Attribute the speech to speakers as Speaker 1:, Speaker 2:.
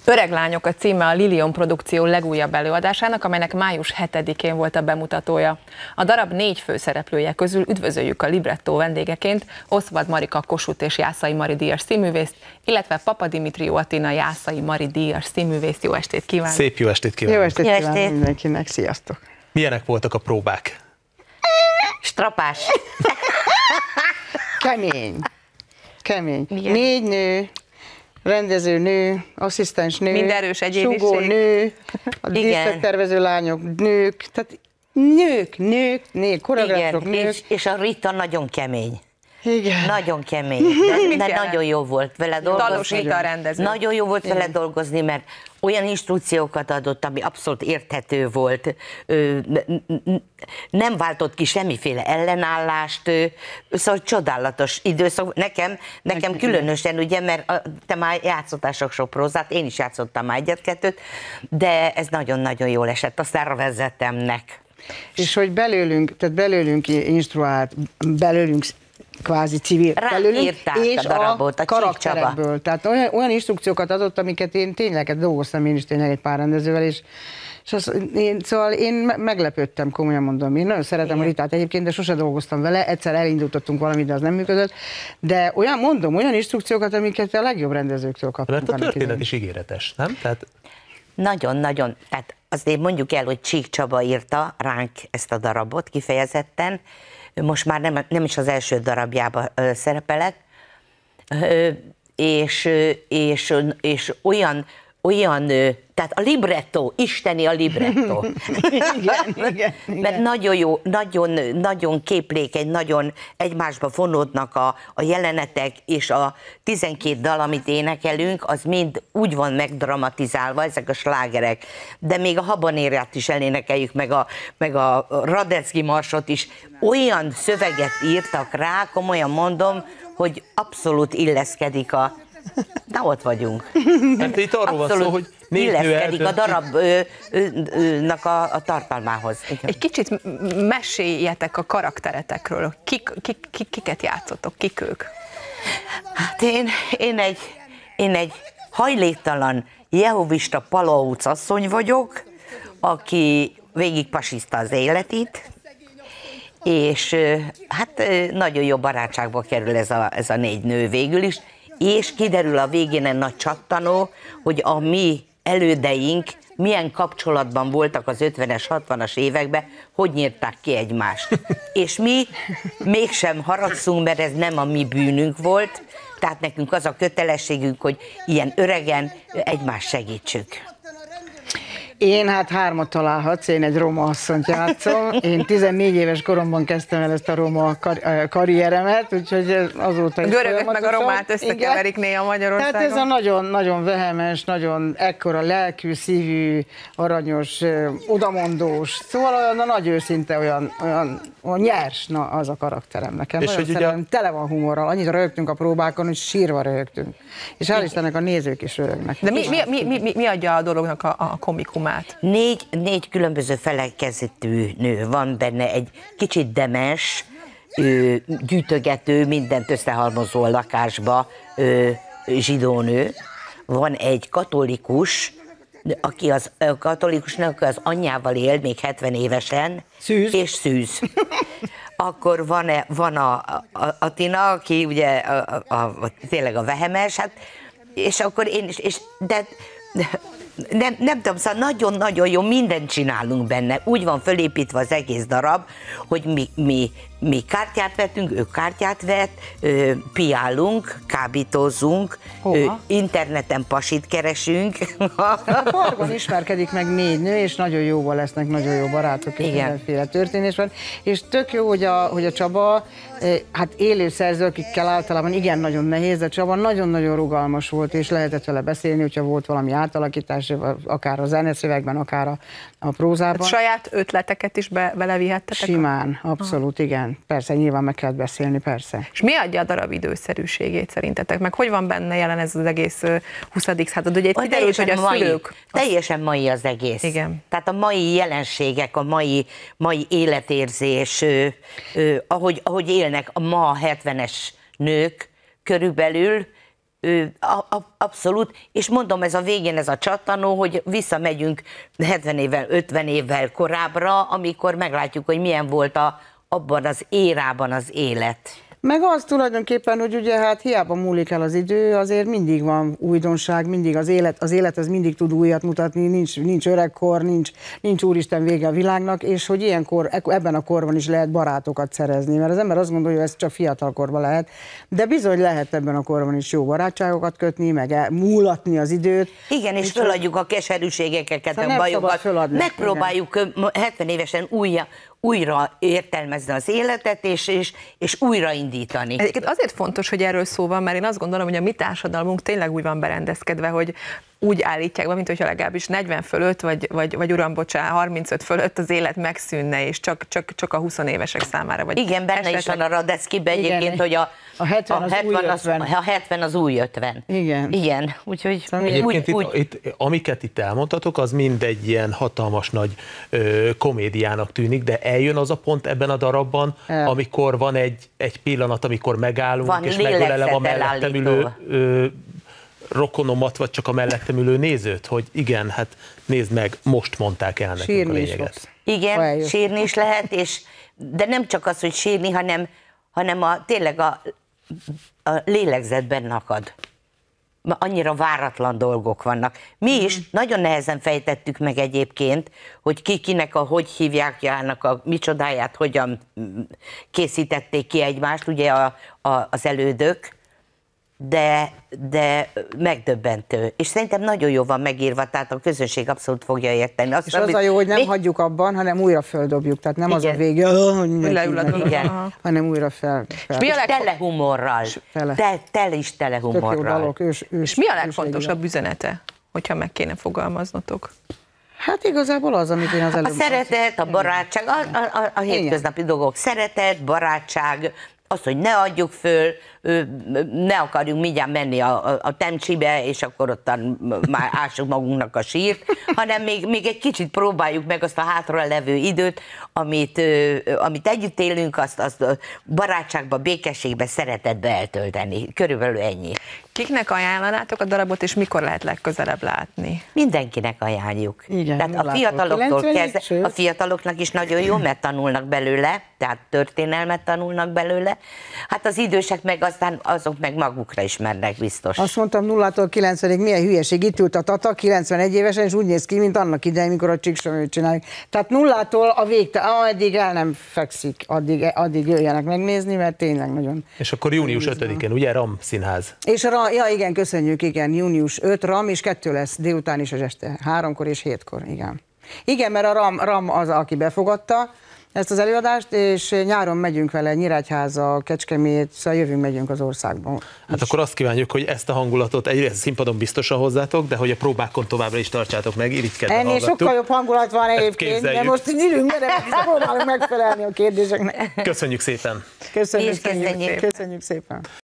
Speaker 1: Öreg lányok a címe a Lilium produkció legújabb előadásának, amelynek május 7-én volt a bemutatója. A darab 4 főszereplője közül üdvözöljük a librettó vendégeként Oszvad Marika Kossuth és Jászai Mari díjas színművészt, illetve Papa Dimitrió Atina Jászai Mari díjas színművészt. Jó estét kívánok!
Speaker 2: Szép jó estét kívánok!
Speaker 3: Jó estét kívánok mindenkinek, sziasztok!
Speaker 2: Milyenek voltak a próbák?
Speaker 4: Strapás.
Speaker 3: Kemény. Kemény.
Speaker 4: Milyen?
Speaker 3: 4 nő, rendező nő, asszisztens nő,
Speaker 1: Mind erős egyéniség.
Speaker 3: sugó nő, a
Speaker 4: Igen.
Speaker 3: díszlettervező lányok, nők, tehát nők, koreográfusok, nők.
Speaker 4: És a Rita nagyon kemény.
Speaker 3: Igen.
Speaker 4: Nagyon kemény, de
Speaker 1: jelent?
Speaker 4: nagyon jó volt vele
Speaker 1: Talos
Speaker 4: dolgozni.
Speaker 1: Rita a rendező.
Speaker 4: Nagyon jó volt vele dolgozni, mert olyan instrukciókat adott, ami abszolút érthető volt, nem váltott ki semmiféle ellenállást, szóval csodálatos időszak. Nekem különösen, ugye, mert te már játszottál sok prózát, én is játszottam már egyet-kettőt, de ez nagyon-nagyon jól esett a szervezetemnek.
Speaker 3: És hogy belőlünk instruált, belőlünk kvázi civil belőlünk, és
Speaker 4: a darabot, a
Speaker 3: karakterekből. Tehát olyan instrukciókat adott, amiket én tényleg dolgoztam én is tényleg egy pár rendezővel, és szóval én meglepődtem, komolyan mondom. Én nagyon szeretem a Ritát egyébként, de sose dolgoztam vele, egyszer elindítottunk valamit, de az nem működött. De olyan instrukciókat, amiket a legjobb rendezőktől kaptunk.
Speaker 2: Mert a történet is ígéretes, nem? Tehát...
Speaker 4: Nagyon-nagyon, tehát azért mondjuk el, hogy Csík Csaba írta ránk ezt a darabot kifejezetten, most már nem is az első darabjában szerepelek, és olyan, tehát a libretto, isteni a libretto.
Speaker 3: Igen.
Speaker 4: Mert nagyon jó, nagyon képlékeny, nagyon egymásba fonódnak a jelenetek, és a 12 dal, amit énekelünk, az mind úgy van megdramatizálva, ezek a slágerek, de még a Habanérát is elénekeljük, meg a Radecki marsot is. Olyan szöveget írtak rá, komolyan mondom, hogy abszolút illeszkedik na ott vagyunk.
Speaker 2: Hát itt arról van szó, hogy 4 nő
Speaker 4: illeszkedik a darabnak a tartalmához.
Speaker 1: Egy kicsit meséljetek a karakteretekről. Kiket játszottok? Kik ők?
Speaker 4: Hát én egy hajléktalan jehovista palaóc asszony vagyok, aki végig pasiszta az életét, és hát nagyon jó barátságba kerül ez a 4 nő végül is, és kiderül a végén egy nagy csattanó, hogy a mi elődeink milyen kapcsolatban voltak az 50-es, 60-as években, hogy nyírták ki egymást. És mi mégsem haragszunk, mert ez nem a mi bűnünk volt, tehát nekünk az a kötelességünk, hogy ilyen öregen egymást segítsük.
Speaker 3: Én hát 3 találhatsz, én egy roma asszonyt játszom. Én 14 éves koromban kezdtem el ezt a roma karrieremet, úgyhogy azóta is
Speaker 1: Görögöt meg a romát összekeverik néha Magyarországon.
Speaker 3: Tehát ez a nagyon vehemes, nagyon ekkora lelkű, szívű, aranyos, odamondós, szóval olyan a nagy őszinte, olyan nyers, na az a karakterem nekem. És nagyon szeretem, tele van humorral, annyit röhögtünk a próbákon, hogy sírva röhögtünk. És hál' Istennek a nézők is röhögnek.
Speaker 1: De mi adja a dolognak a komikumát?
Speaker 4: 4 különböző felekezetű nő van benne, egy kicsit demes, gyűjtögető, mindent összehalmozó a lakásba zsidónő. Van egy katolikus, aki az anyjával él, még 70 évesen,
Speaker 3: szűz.
Speaker 4: És szűz. Akkor van a Atina, aki ugye tényleg a vehemes, hát, és akkor én is, de nem tudom, szóval nagyon-nagyon jó, mindent csinálunk benne. Úgy van fölépítve az egész darab, hogy mi kártyát vettünk, ő kártyát vett, piálunk, kábítózunk, interneten pasit keresünk.
Speaker 3: A parkban ismerkedik meg 4 nő, és nagyon jóban lesznek, nagyon jó barátok, és mindenféle történés van. És tök jó, hogy a Csaba, hát élő szerző, akikkel általában igen nagyon nehéz, de Csaba nagyon-nagyon rugalmas volt, és lehetett vele beszélni, hogyha volt valami átalakítás, akár a zeneszövegben, akár a prózában.
Speaker 1: Hát saját ötleteket is belevihettetek?
Speaker 3: Simán, abszolút, igen. Persze, nyilván meg kellett beszélni, persze.
Speaker 1: És mi adja a darab időszerűségét szerintetek? Meg hogy van benne jelen ez az egész 20. század? Ugye itt kiderült, hogy a szülők...
Speaker 4: Teljesen mai az egész.
Speaker 1: Igen.
Speaker 4: Tehát a mai jelenségek, a mai életérzés, ahogy élnek a ma 70-es nők körülbelül, Abszolút, és mondom, ez a végén ez a csattanó, hogy visszamegyünk 70 évvel, 50 évvel korábbra, amikor meglátjuk, hogy milyen volt abban az érában az élet.
Speaker 3: Meg az tulajdonképpen, hogy ugye hát hiába múlik el az idő, azért mindig van újdonság, mindig az élet az mindig tud újat mutatni, nincs öregkor, nincs úristen vége a világnak, és hogy ilyenkor, ebben a korban is lehet barátokat szerezni, mert az ember azt gondolja, hogy ez csak fiatalkorban lehet, de bizony lehet ebben a korban is jó barátságokat kötni, meg múlatni az időt.
Speaker 4: Igen, és föladjuk a keserűségeket, a bajokat, megpróbáljuk 70 évesen újra értelmezni az életet, és újraindítani.
Speaker 1: Egyébként azért fontos, hogy erről szó van, mert én azt gondolom, hogy a mi társadalmunk tényleg úgy van berendezkedve, hogy úgy állítják be, mint hogyha legalábbis 40 fölött, vagy uram, bocsánat, 35 fölött az élet megszűnne, és csak a 20 évesek számára. Vagy
Speaker 4: igen, benne is van a Radeckiben egyébként, hogy a 70 az új 50. Igen. Úgyhogy
Speaker 2: itt, amiket itt elmondtatok, az mind egy ilyen hatalmas nagy komédiának tűnik, de eljön az a pont ebben a darabban, amikor van egy pillanat, amikor megállunk, és megölelem a mellettem ülő rokonomat, vagy csak a mellettem ülő nézőt, hogy igen, hát nézd meg, most mondták el nekünk a lényeget.
Speaker 4: Igen, sírni is lehet, de nem csak az, hogy sírni, hanem tényleg a lélegzetben akad. Annyira váratlan dolgok vannak. Mi is nagyon nehezen fejtettük meg egyébként, hogy kinek hogy hívják Jának a micsodáját, hogyan készítették ki egymást, ugye az elődök, de megdöbbentő. És szerintem nagyon jó van megírva, tehát a közönség abszolút fogja érteni.
Speaker 3: És az a jó, hogy nem hagyjuk abban, hanem újra földobjuk. Tehát nem az a vége, hogy hanem újra fel.
Speaker 4: És tele humorral. Tele humorral.
Speaker 1: És mi a legfontosabb üzenete, hogyha meg kéne fogalmaznotok?
Speaker 3: Hát igazából az, amit én az előbb...
Speaker 4: A szeretet, a barátság, a hétköznapi dolgok. Szeretet, barátság, az, hogy ne adjuk föl, ne akarjunk mindjárt menni a temcsibe, és akkor ott már ássuk magunknak a sírt, hanem még egy kicsit próbáljuk meg azt a hátra levő időt, amit együtt élünk, azt barátságba, békességbe, szeretetbe eltölteni. Körülbelül ennyi.
Speaker 1: Kiknek ajánlanátok a darabot, és mikor lehet legközelebb látni?
Speaker 4: Mindenkinek ajánljuk. Igen, tehát a fiataloktól kezdve, a fiataloknak is nagyon jó, mert tanulnak belőle, tehát történelmet tanulnak belőle. Hát az idősek meg aztán azok meg magukra ismernek biztos.
Speaker 3: Azt mondtam 0-tól 90-ig, milyen hülyeség, itt ült a Tata, 91 évesen, és úgy néz ki, mint annak idején, mikor a Csíksomőt csináljuk. Tehát 0-tól a addig el nem fekszik, addig jöjjenek megnézni, mert tényleg nagyon...
Speaker 2: És akkor június 5-én, ugye, RAM Színház?
Speaker 3: És igen, köszönjük, igen, június 5 RAM, és 2 lesz délután is az este, 3-kor és 7-kor, igen. Igen, mert a RAM az, aki befogadta ezt az előadást, és nyáron megyünk vele Nyíregyháza, Kecskemét, szóval megyünk az országban.
Speaker 2: Hát akkor azt kívánjuk, hogy ezt a hangulatot egyrészt színpadon biztosan hozzátok, de hogy a próbákon továbbra is tartsátok meg, irigykedve
Speaker 3: hallgattuk. Ennél sokkal jobb hangulat van egyébként, de most így ülünk, mert próbálunk megfelelni a kérdéseknek.
Speaker 2: Köszönjük szépen!
Speaker 3: Köszönjük szépen!